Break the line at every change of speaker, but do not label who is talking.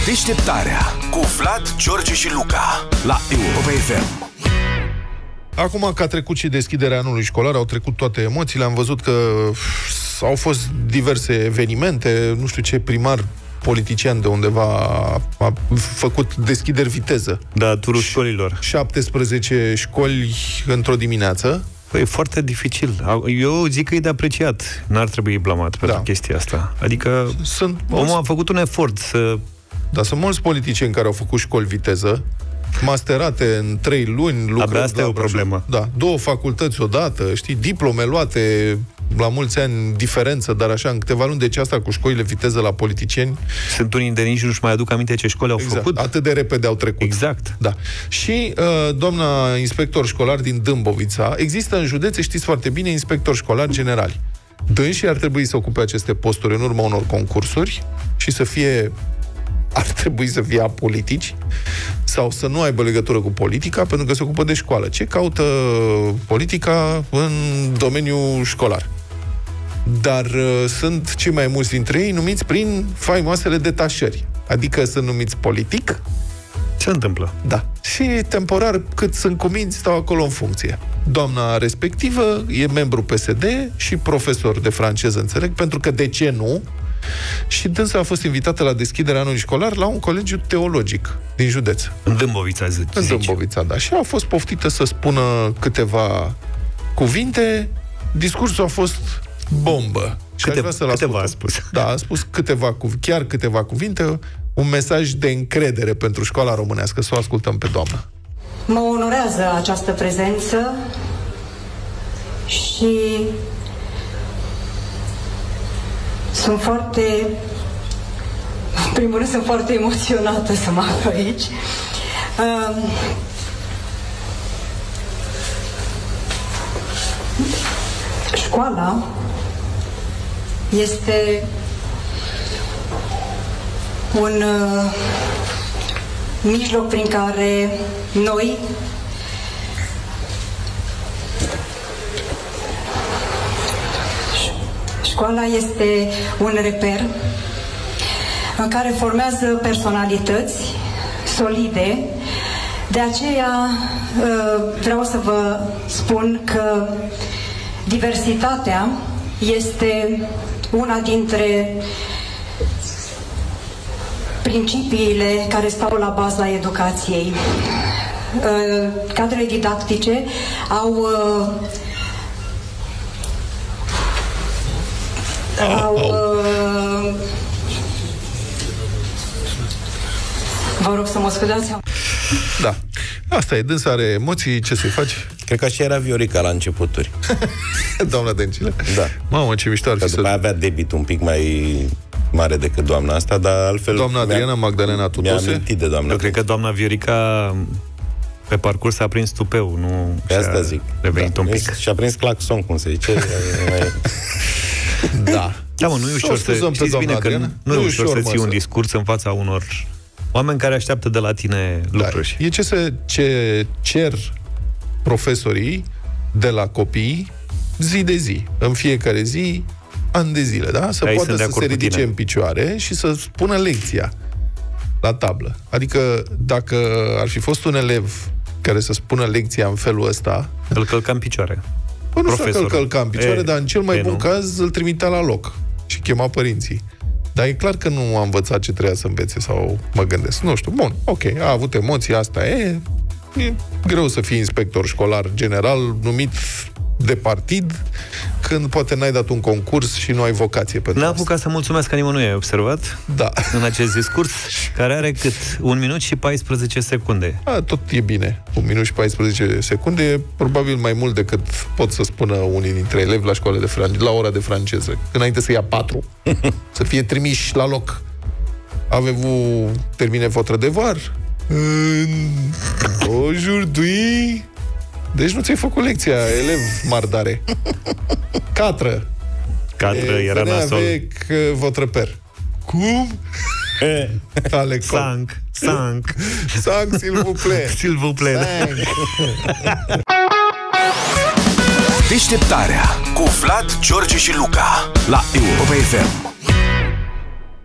Deșteptarea cu Vlad, George și Luca la Europa FM.
Acum că a trecut și deschiderea anului școlar, au trecut toate emoțiile, am văzut că au fost diverse evenimente, nu știu ce primar politician de undeva a făcut deschideri viteză.
Da, turul școlilor.
17 școli într-o dimineață.
Păi, e foarte dificil. Eu zic că e de apreciat. N-ar trebui blamat pentru chestia asta. Adică omul a făcut un efort să...
Da, sunt mulți politicieni care au făcut școli viteză, masterate în 3 luni,
abia asta e o problemă.
Da, 2 facultăți odată, știi, diplome luate la mulți ani, diferență, dar așa, în câteva luni. Deci asta cu școlile viteză la politicieni...
Sunt unii de nici nu-și mai aduc aminte ce școli au făcut.
Atât de repede au trecut.
Exact.
Da. Și doamna inspector școlar din Dâmbovița, există în județe, știți foarte bine, inspectori școlari generali. Dânsii ar trebui să ocupe aceste posturi în urma unor concursuri și ar trebui să fie apolitici sau să nu aibă legătură cu politica, pentru că se ocupă de școală. Ce caută politica în domeniul școlar? Dar sunt cei mai mulți dintre ei numiți prin faimoasele detașări. Adică sunt numiți politic.
Se întâmplă.
Da. Și temporar, cât sunt cuminți, stau acolo în funcție. Doamna respectivă e membru PSD și profesor de franceză, înțeleg, pentru că de ce nu? Și dânsa a fost invitată la deschiderea anului școlar la un colegiu teologic din județ.
În Dâmbovița, zici.
În Dâmbovița, da. Și a fost poftită să spună câteva cuvinte. Discursul a fost bombă.
Câteva a spus.
Da, a spus chiar câteva cuvinte, un mesaj de încredere pentru școala românească. Să o ascultăm pe doamna.
Mă onorează această prezență și sunt în primul rând, sunt foarte emoționată să mă aflu aici. Școala este un mijloc prin care noi școala este un reper în care formează personalități solide. De aceea vreau să vă spun că diversitatea este una dintre principiile care stau la baza educației. Cadrele didactice au vă rog să mă scuzați.
Da. Asta e, dânsa are emoții, ce să-i faci?
Cred că așa era Viorica la începuturi.
Doamna Dăncilă?
Da.
Mamă, ce mișto ar fi
să... După avea debit un pic mai mare decât doamna asta, dar altfel...
Doamna Adriana Magdalena Tutose?
Mi-a amintit de doamna.
Eu cred că doamna Viorica pe parcurs a prins tupeu, nu?
Pe asta zic.
Revenit un pic.
Și a prins claxon, cum se zice.
Da.
Da, mă, nu e ușor să... Știți bine că nu e ușor să ții un discurs în fața unor oameni care așteaptă de la tine lucruri.
E ce cer profesorii de la copii zi de zi, în fiecare zi, ani de zile, da? Să poată să se ridice în picioare și să spună lecția la tablă. Adică, dacă ar fi fost un elev care să spună lecția în felul ăsta...
Îl călca în picioare.
Păi nu știu că îl călca în picioare, dar în cel mai bun caz îl trimitea la loc și chema părinții. Dar e clar că nu a învățat ce trebuia să învețe, sau mă gândesc. Nu știu, bun, ok, a avut emoții, asta e greu să fii inspector școlar general, numit de partid, când poate n-ai dat un concurs și nu ai vocație pentru
asta.
N-a
apucat să mulțumesc că nimănui, ai observat?
Da.
În acest discurs, care are cât? 1 minut și 14 secunde.
Tot e bine. 1 minut și 14 secunde e probabil mai mult decât pot să spună unii dintre elevi la școală la ora de franceză. Înainte să ia 4. Să fie trimiși la loc. Avez-vous terminé votre devoir? Aujourd'hui... Deci nu ți-ai făcut lecția, elev mardare. 4
era nasol.
Avec votre père. Cum?
Cinq,
s'il vous plaît.
S'il vous plaît.
Deșteptarea cu Vlad, George și Luca la Europa FM.